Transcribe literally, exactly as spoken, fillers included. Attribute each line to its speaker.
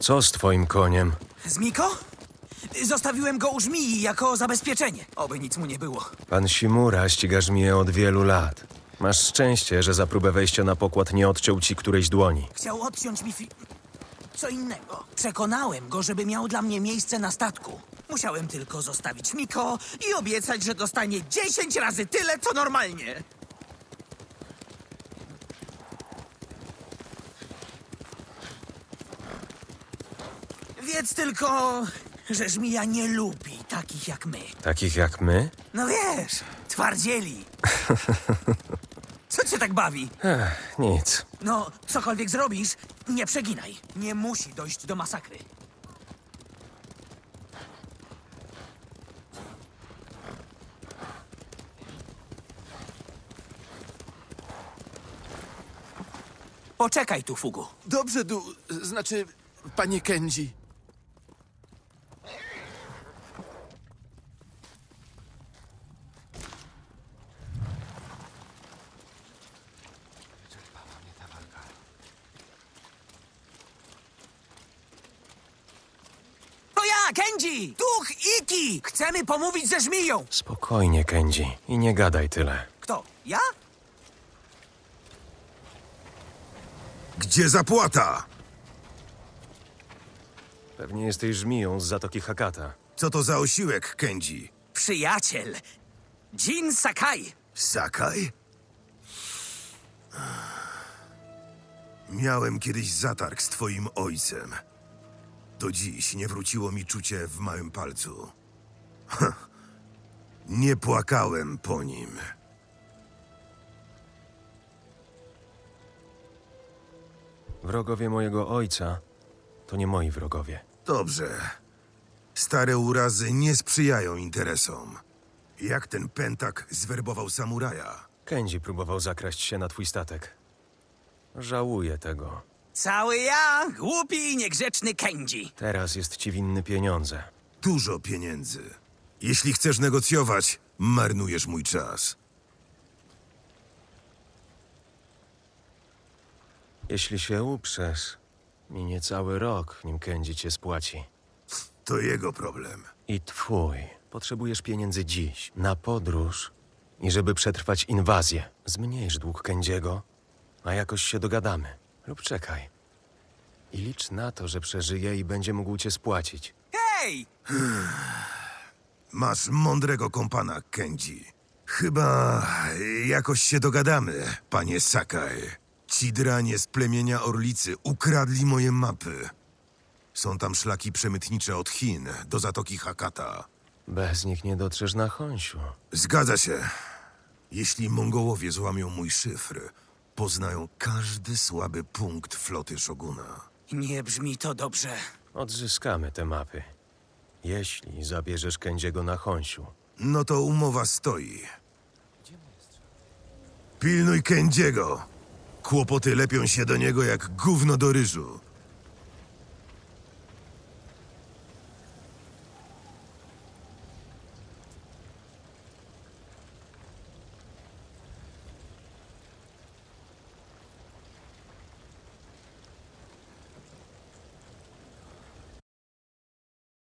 Speaker 1: Co z twoim koniem?
Speaker 2: Z Miko? Zostawiłem go u żmii jako zabezpieczenie. Oby nic mu nie było.
Speaker 1: Pan Shimura ściga żmiję od wielu lat. Masz szczęście, że za próbę wejścia na pokład nie odciął ci którejś dłoni.
Speaker 2: Chciał odciąć mi fi... co innego. Przekonałem go, żeby miał dla mnie miejsce na statku. Musiałem tylko zostawić Miko i obiecać, że dostanie dziesięć razy tyle, co normalnie. Wiedz tylko, że żmija nie lubi takich jak my.
Speaker 1: Takich jak my?
Speaker 2: No wiesz, twardzieli. Co cię tak bawi?
Speaker 1: Ech, nic.
Speaker 2: No, cokolwiek zrobisz, nie przeginaj. Nie musi dojść do masakry. Poczekaj tu, Fugu.
Speaker 3: Dobrze, du... znaczy, panie Kenji.
Speaker 2: To ja, Kenji! Duch Iki! Chcemy pomówić ze żmiją!
Speaker 1: Spokojnie, Kenji. I nie gadaj tyle.
Speaker 2: Kto? Ja?
Speaker 4: Gdzie zapłata?
Speaker 1: Pewnie jesteś żmiją z Zatoki Hakata.
Speaker 4: Co to za osiłek, Kenji?
Speaker 2: Przyjaciel. Jin Sakai.
Speaker 4: Sakai? Miałem kiedyś zatarg z twoim ojcem. Do dziś nie wróciło mi czucie w małym palcu. Nie płakałem po nim.
Speaker 1: Wrogowie mojego ojca to nie moi wrogowie.
Speaker 4: Dobrze. Stare urazy nie sprzyjają interesom. Jak ten pętak zwerbował samuraja?
Speaker 1: Kenji próbował zakraść się na twój statek. Żałuję tego.
Speaker 2: Cały ja, głupi i niegrzeczny Kenji.
Speaker 1: Teraz jest ci winny pieniądze.
Speaker 4: Dużo pieniędzy. Jeśli chcesz negocjować, marnujesz mój czas.
Speaker 1: Jeśli się uprzesz, minie cały rok, nim Kenji cię spłaci.
Speaker 4: To jego problem.
Speaker 1: I twój. Potrzebujesz pieniędzy dziś, na podróż i żeby przetrwać inwazję. Zmniejsz dług Kenjiego, a jakoś się dogadamy. Lub czekaj. I licz na to, że przeżyje i będzie mógł cię spłacić.
Speaker 2: Hej!
Speaker 4: Masz mądrego kompana, Kenji. Chyba jakoś się dogadamy, panie Sakai. Ci dranie z plemienia Orlicy ukradli moje mapy. Są tam szlaki przemytnicze od Chin do Zatoki Hakata.
Speaker 1: Bez nich nie dotrzesz na Honshu.
Speaker 4: Zgadza się. Jeśli Mongołowie złamią mój szyfr, poznają każdy słaby punkt floty Szoguna.
Speaker 2: Nie brzmi to dobrze.
Speaker 1: Odzyskamy te mapy. Jeśli zabierzesz Kenjiego na Honshu.
Speaker 4: No to umowa stoi. Pilnuj Kenjiego. Kłopoty lepią się do niego jak gówno do ryżu.